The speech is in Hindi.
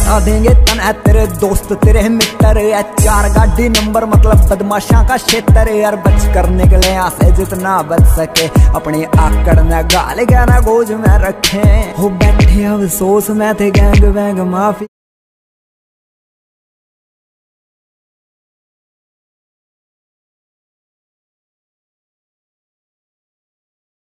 बता देंगे तन है तेरे दोस्त तेरे मित्र या 4 गाड़ी नंबर मतलब बदमाशा का क्षेत्र यार। बच कर निकले यहाँ से जितना बच सके, अपनी आकड़ न गाल गाना गोज में रखे। हो बैठे अफसोस में थे गैंग वैंग माफी।